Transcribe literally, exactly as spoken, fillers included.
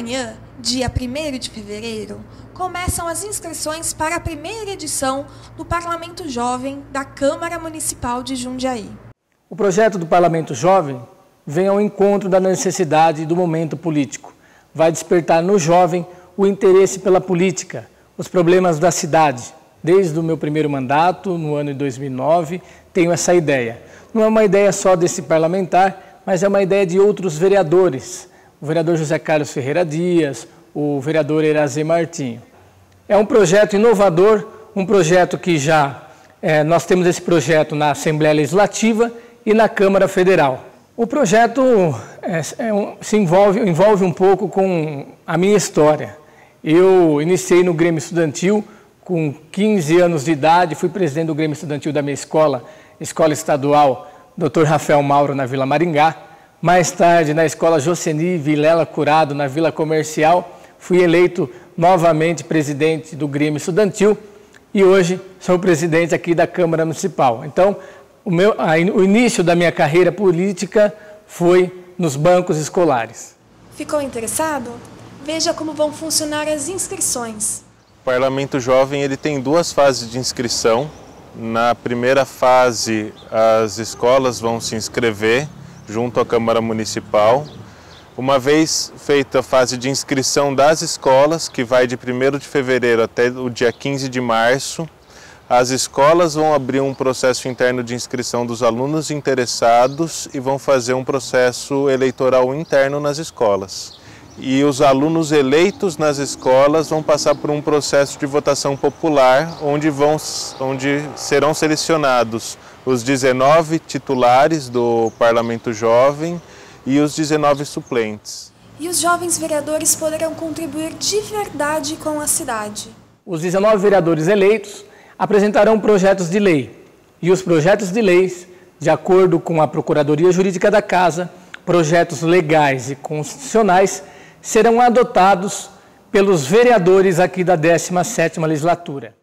Amanhã, dia primeiro de fevereiro, começam as inscrições para a primeira edição do Parlamento Jovem da Câmara Municipal de Jundiaí. O projeto do Parlamento Jovem vem ao encontro da necessidade do momento político. Vai despertar no jovem o interesse pela política, os problemas da cidade. Desde o meu primeiro mandato, no ano de dois mil e nove, tenho essa ideia. Não é uma ideia só desse parlamentar, mas é uma ideia de outros vereadores. O vereador José Carlos Ferreira Dias, o vereador Erazê Martinho. É um projeto inovador, um projeto que já, é, nós temos esse projeto na Assembleia Legislativa e na Câmara Federal. O projeto é, é um, se envolve, envolve um pouco com a minha história. Eu iniciei no Grêmio Estudantil com quinze anos de idade, fui presidente do Grêmio Estudantil da minha escola, Escola Estadual doutor Rafael Mauro, na Vila Maringá. Mais tarde, na Escola Joceni Vilela Curado, na Vila Comercial, fui eleito novamente presidente do Grêmio Estudantil e hoje sou presidente aqui da Câmara Municipal. Então, o, meu, a, o início da minha carreira política foi nos bancos escolares. Ficou interessado? Veja como vão funcionar as inscrições. O Parlamento Jovem ele tem duas fases de inscrição. Na primeira fase, as escolas vão se inscrever junto à Câmara Municipal. Uma vez feita a fase de inscrição das escolas, que vai de primeiro de fevereiro até o dia quinze de março, as escolas vão abrir um processo interno de inscrição dos alunos interessados e vão fazer um processo eleitoral interno nas escolas. E os alunos eleitos nas escolas vão passar por um processo de votação popular, onde, vão, onde serão selecionados os dezenove titulares do Parlamento Jovem e os dezenove suplentes. E os jovens vereadores poderão contribuir de verdade com a cidade. Os dezenove vereadores eleitos apresentarão projetos de lei. E os projetos de leis, de acordo com a Procuradoria Jurídica da Casa, projetos legais e constitucionais, serão adotados pelos vereadores aqui da décima sétima legislatura.